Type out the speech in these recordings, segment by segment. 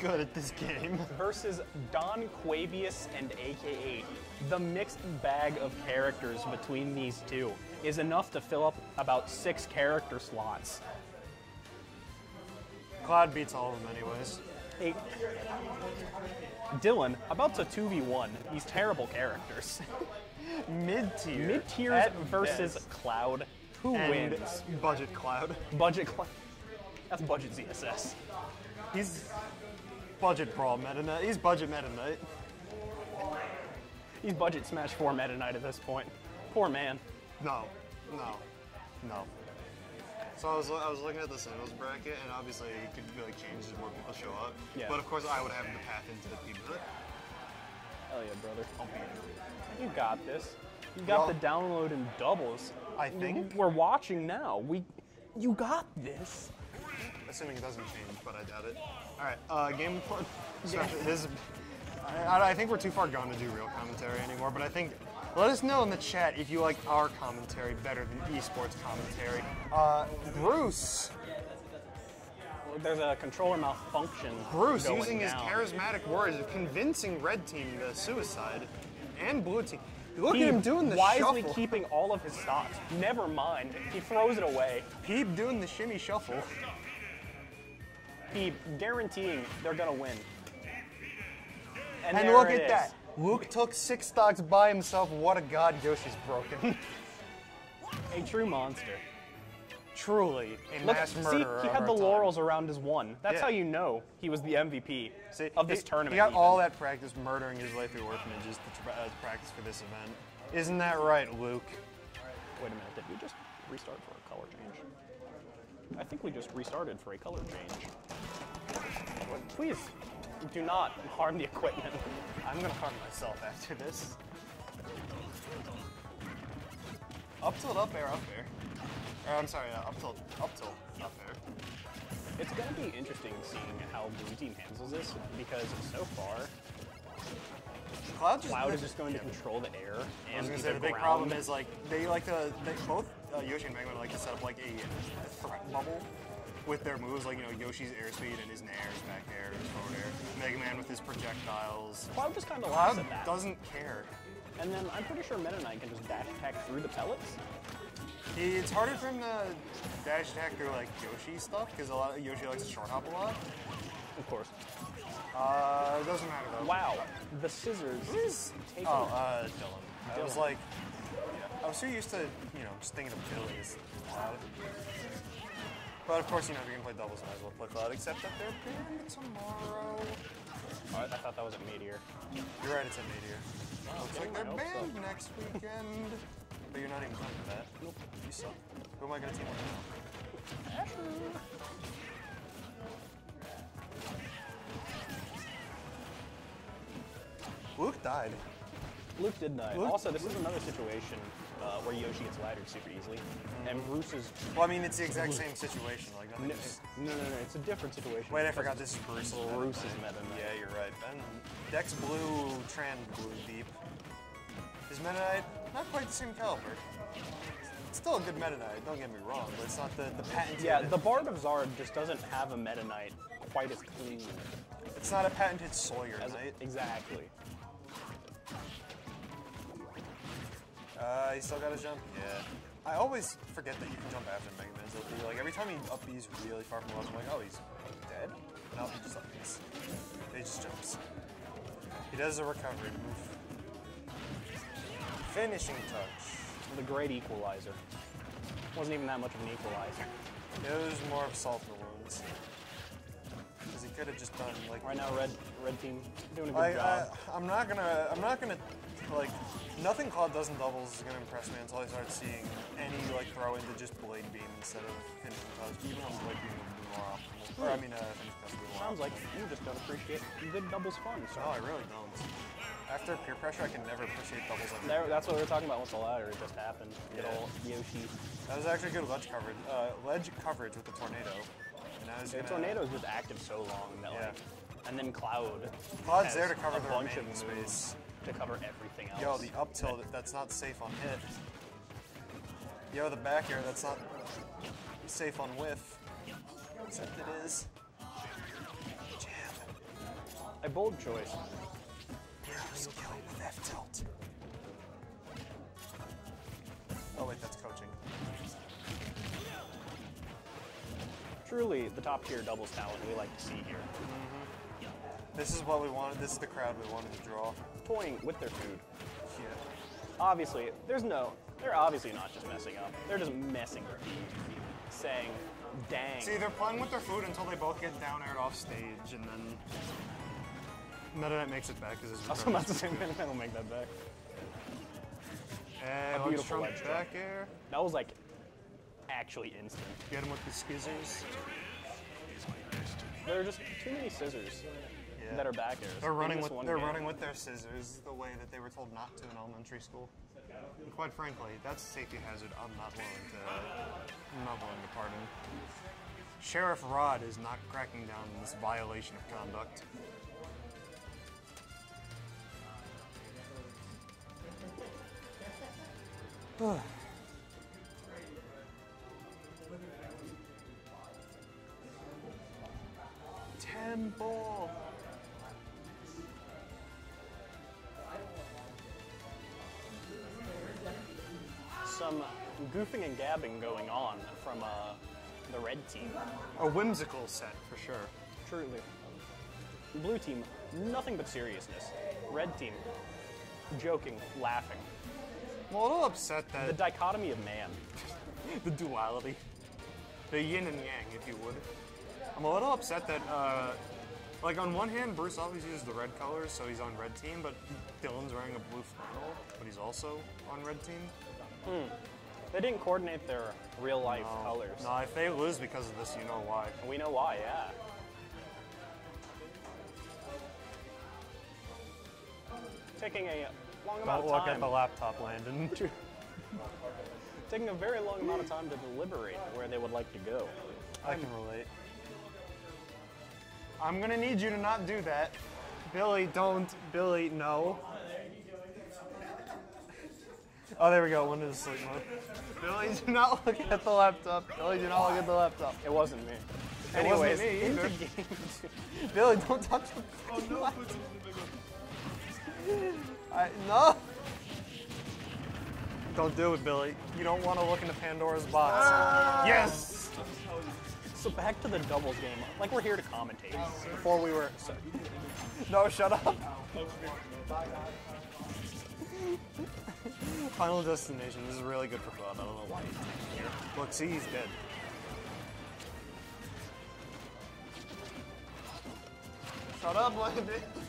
good at this game. Versus Don Quavius and AKA. The mixed bag of characters between these two is enough to fill up about 6 character slots. Cloud beats all of them anyways. Hey, Dylan, about to 2v1 these terrible characters. Mid-tier. Mid-tiers versus best. Cloud. Who And wins? Budget Cloud. Budget Cloud. That's budget ZSS. He's budget Brawl Meta Knight. He's budget Meta Knight. He's budget Smash 4 Meta Knight at this point. Poor man. No. So I was looking at the singles bracket, and obviously you could like change as more people show up. Yeah. But of course I would have the path into the people. Hell yeah, brother. You got this. You got the download in doubles. I think. We're watching now. You got this. Assuming it doesn't change, but I doubt it. All right, game one. I think we're too far gone to do real commentary anymore, but I think, let us know in the chat if you like our commentary better than esports commentary. Bruce. There's a controller malfunction. Bruce going using his down. charismatic words of convincing red team to suicide and blue team. Look at him doing the wisely shuffle. keeping all of his stocks. Never mind. He throws it away. Peep doing the shimmy shuffle. He guaranteeing they're gonna win. And there look it at that. is. Luke took 6 stocks by himself. What a god, Yoshi's broken. A true monster. Truly a Look, mass see, murderer. he of had our the time. laurels around his one. That's Yeah. how you know he was the MVP See, of this he, tournament. He got even. all that practice murdering his way through orphanages to practice for this event. Isn't that right, Luke? Wait a minute, did we just restart for a color change? I think we just restarted for a color change. Please, do not harm the equipment. I'm gonna harm myself after this. Up tilt, up air, up air. Or, I'm sorry, up tilt, up air. It's going to be interesting seeing how Blue Team handles this, because so far, Cloud is just going to control the air. I And was gonna say the big problem is like they like to both Yoshi and Mega Man like to set up like a threat bubble with their moves, like Yoshi's airspeed and his nairs, back air, his forward air. Mega Man with his projectiles. Cloud just kind of laughs Cloud at that. doesn't care. And then I'm pretty sure Meta Knight can just dash attack through the pellets. It's harder for him to dash attack through like Yoshi stuff because Yoshi likes to short hop a lot. Of course. It doesn't matter though. Wow, the scissors. Taking Dylan. I was like, I was so used to just thinking of Billy as Cloud. But of course, if you're gonna play doubles, might as well play Cloud. Except that they're banned tomorrow. Oh, I thought that was a Meteor. You're right, it's a Meteor. Looks like they're I hope banned so. next weekend. But you're not even playing for that. Nope. You suck. Who am I gonna team with now? Luke died. Luke did die. Luke- Also, this is another situation where Yoshi gets laddered super easily, and Bruce is. Well, I mean, it's the exact same situation. Like No, nothing. it's a different situation. Wait, I forgot this is Bruce's meta. Bruce's meta. Yeah, you're right, Ben. Dex Blue, Tran Blue Deep. His Meta Knight, not quite the same caliber. It's still a good Meta Knight, don't get me wrong, but it's not the patented. Yeah, the Bard of Zard just doesn't have a Meta Knight quite as clean It's not a patented Sawyer as Knight. exactly. He still got his jump? Yeah. I always forget that you can jump after Mega Man's LP. Like, every time he up B's really far from the left, I'm like, oh, he's dead? No, he just up B's. He just jumps. He does a recovery move. Finishing touch. The great equalizer. Wasn't even that much of an equalizer. It was more of salt in the wounds. Because he could have just done, like... Right now, red team doing a good Like, job. I'm not gonna, like, nothing Cloud does in doubles is gonna impress me until I start seeing any, like, throw into just Blade Beam instead of finishing touch, even on Blade Beam would be more optimal. Or, I mean, finishing touch would be more Sounds like optimal. you just don't appreciate good doubles fun. So No, I really don't. After peer pressure, I can never appreciate doubles like there, that's what we were talking about with the ladder. It just happened. Good Yeah. old Yoshi. That was actually good ledge coverage with the tornado. And I was The gonna, tornado's just active so long that like, and then Cloud. Cloud's has there to cover a the bunch of remaining moves space. to cover everything else. Yo, the up tilt, that's not safe on hit. Yo, the back air, that's not safe on whiff. Except it is. Jab. A bold choice. Heroes kill with F-tilt. Oh wait, that's coaching. Truly, the top tier doubles talent we like to see here. This is what we wanted. This is the crowd we wanted to draw. Toying with their food. Yeah. Obviously, they're obviously not just messing up. They're just messing with you, saying, dang. See, they're playing with their food until they both get down aired off stage, and then Meta Knight makes it back because his I was about to say, Meta will make that back. And A beautiful Trump ledge back air. That was like actually instant. Get him with the skizzers. There are just too many scissors Yeah. that are back airs. They're in running this with one they're game. running with their scissors the way that they were told not to in elementary school. And quite frankly, that's a safety hazard I'm not willing to pardon. Sheriff Rod is not cracking down on this violation of conduct. Temple. Some goofing and gabbing going on from the red team. A whimsical set for sure. Truly. Blue team, nothing but seriousness. Red team, joking, laughing. I'm a little upset The that dichotomy of man. the duality, the yin and yang, if you would. I'm a little upset that, like on one hand, Bruce always uses the red colors, so he's on red team, but Dylan's wearing a blue flannel, but he's also on red team. They didn't coordinate their real life colors. No, if they lose because of this, you know why. And we know why, yeah. Taking a long amount Don't of look time. at the laptop, Landon. Taking a very long amount of time to deliberate where they would like to go. I can relate. I'm gonna need you to not do that. Billy, don't. Billy, no. Oh, there we go. One is sleep mode. Billy, do not look at the laptop. Billy, do not look at the laptop. It wasn't me. It Anyways, wasn't me into either. game two. Billy, don't touch the fucking laptop. No. Don't do it, Billy. You don't want to look into Pandora's box. Yes. So back to the doubles game. Like we're here to commentate. Before we were. So, No, shut up. Final Destination. This is really good for Cloud. I don't know why he's here. Look, see, he's dead. Shut up, Landon.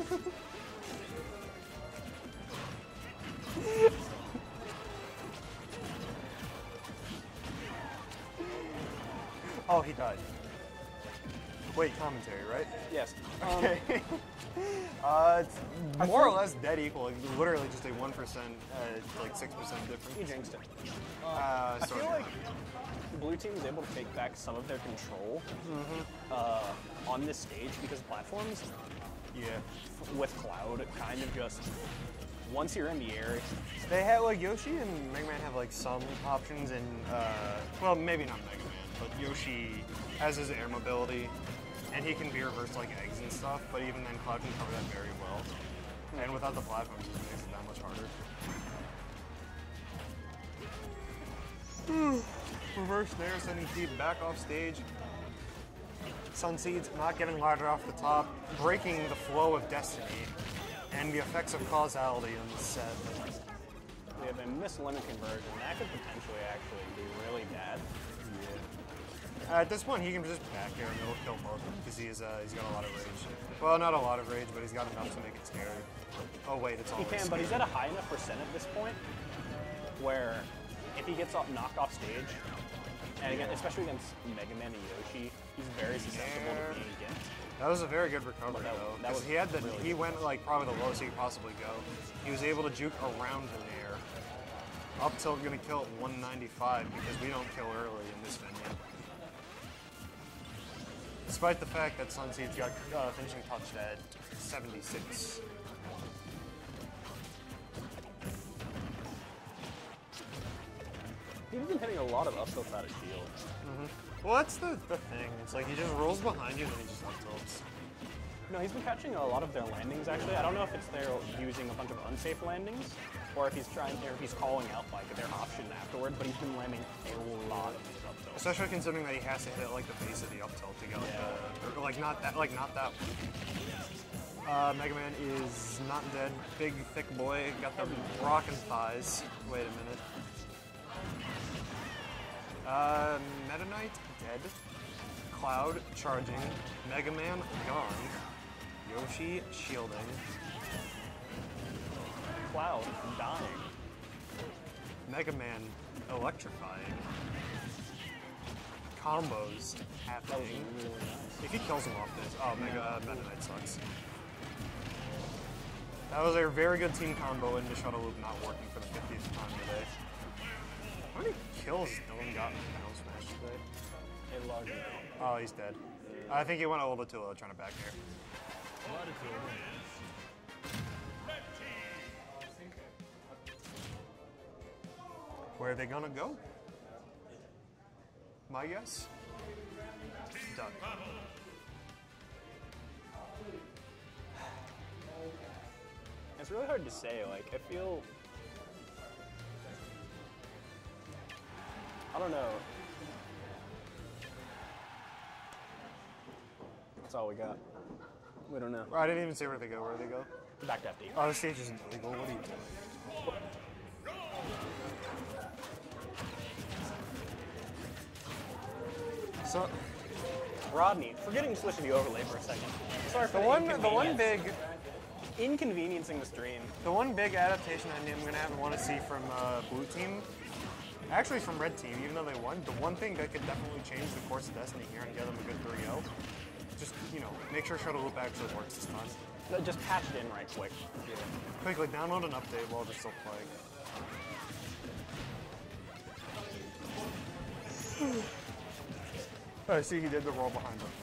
Oh, he died. Wait, commentary, right? yes. Okay. It's more or less dead equal. Like, literally just a 1%, like 6% difference. You jinxed it. I I feel like blue team was able to take back some of their control on this stage because platforms yeah. with Cloud kind of just once you're in the air. They have like Yoshi and Mega Man have like some options in well, maybe not Mega Man, but Yoshi has his air mobility and he can be reversed like eggs and stuff, but even then Cloud can cover that very well. And without the platforms, it makes it that much harder. Reverse there, sending Steve back off stage. Sunseeds not getting ladder off the top, breaking the flow of destiny and the effects of causality on the set. We have a missed limit conversion. That could potentially actually be really bad. At this point, he can just back air and it'll kill both because he's got a lot of rage. Well, not a lot of rage, but he's got enough to make it scary. Oh wait, it's He always can, scary. but he's at a high enough percent at this point where if he gets knocked off stage, and again, especially against Mega Man and Yoshi, he's very susceptible to being gimped. That was a very good recovery That- though. that 'cause was he had the really he went like probably the lowest he could possibly go. He was able to juke around in air up till gonna kill at 195 because we don't kill early in this venue. Despite the fact that Sunseed's got finishing touched at 76. He's been hitting a lot of up tilts out of shield. Well, that's the thing. It's like he just rolls behind you and then he just up tilts. No, he's been catching a lot of their landings actually. I don't know if it's they're using a bunch of unsafe landings, or if he's calling out like their option afterward. But he's been landing a lot of these up tilts. Especially considering that he has to hit like the base of the up tilt to get like not that Mega Man is not dead. Big thick boy, got the rockin' thighs. Wait a minute. Meta Knight dead. Cloud charging. Mega Man gone. Yoshi shielding. Cloud dying. Mega Man electrifying. Combos happening. Really nice. If he kills him off this, Meta Knight sucks. That was a very good team combo into Shuttle Loop not working for the 50th time today. How many kills has Dylan got in Final Smash today? A large amount. Oh, he's dead. I think he went a little bit too low trying to back air. Where are they gonna go? My guess? Done. It's really hard to say. Like, I feel, I don't know. That's all we got. We don't know. I didn't even say where they go. Where they go? Back to FD. Oh, the stage isn't illegal. What are you doing? So Rodney, forgetting to switch to the overlay for a second. Sorry for the one big inconveniencing the stream. The one big adaptation I'm going to have and want to see from Blue Team, actually from Red Team, even though they won, the one thing that could definitely change the course of Destiny here and get them a good 3-0, just, you know, make sure Shuttle Loop actually works this time. Just patch it in right quick. Yeah. Quickly download an update while they're still playing. I see he did the roll behind up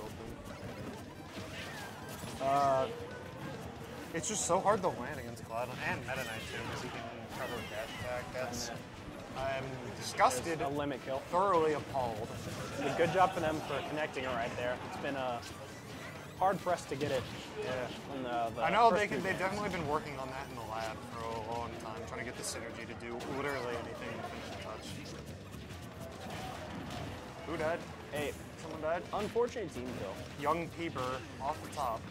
thing. It's just so hard to land against Cloud and Meta Knight too, because he can cover a dash attack. I'm disgusted, A limit kill. thoroughly appalled. Good job for them for connecting it right there. It's been hard pressed to get it. Yeah. In the I know first they've few definitely been working on that in the lab for a long time, trying to get the synergy to do literally anything you can touch. Who died? Hey, Someone died? unfortunate team kill. Young Peeber off the top.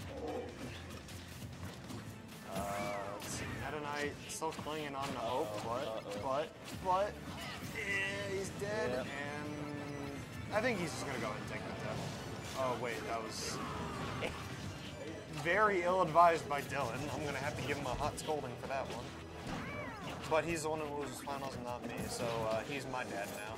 Let's see, Meta Knight still clinging on to hope, but he's dead, Yep. and I think he's just gonna go ahead and take the death. Oh wait, that was very ill-advised by Dylan. I'm gonna have to give him a hot scolding for that one. But he's the one who loses finals and not me, so he's my dad now.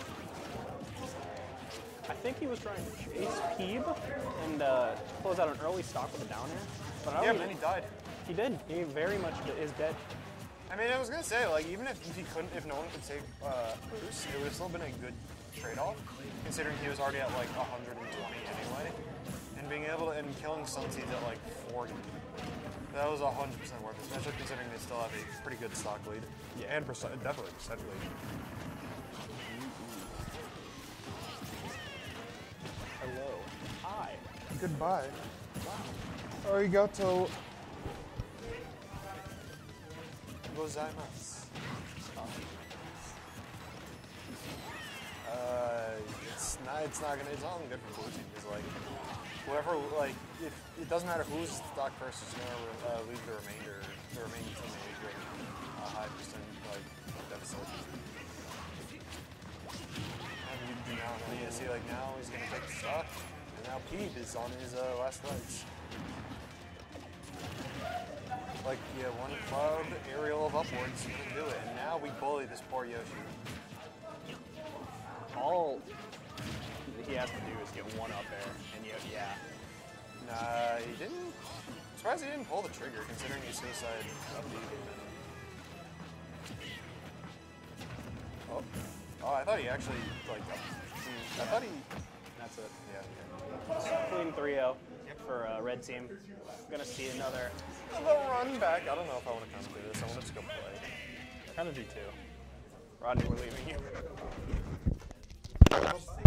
I think he was trying to chase Peeb and close out an early stock with a down air. But Yeah, but then he died. He did. He very much is dead. I mean, I was gonna say, like, even if he couldn't, if no one could save Bruce, it would have still been a good trade-off, considering he was already at like 120 anyway, and being able to and killing Sunseeds at like 40. That was 100% worth it, especially considering they still have a pretty good stock lead. Yeah, and definitely percent lead. Hello. Hi. Goodbye. Wow. Arigato gozaimasu. It's not good for Blue Team. It's like whoever, like, if it doesn't matter who's stock first, is gonna leave the remaining teammate with a high percent like deficit. And you do now see like now he's gonna take the stock, and now Peeb is on his last legs. Like, yeah, one cloud aerial of upwards gonna do it, and now we bully this poor Yoshi. All he has to do is get one up air, and yeah. Nah, he didn't. I'm surprised he didn't pull the trigger, considering he suicide up the Oh, I thought he actually, like, I thought he... That's it. Yeah. Clean 3-0 for Red Team. Gonna see another. The run back. I don't know if I want to come do this. I want to just go play. Kind of do too. Rodney, we're leaving you.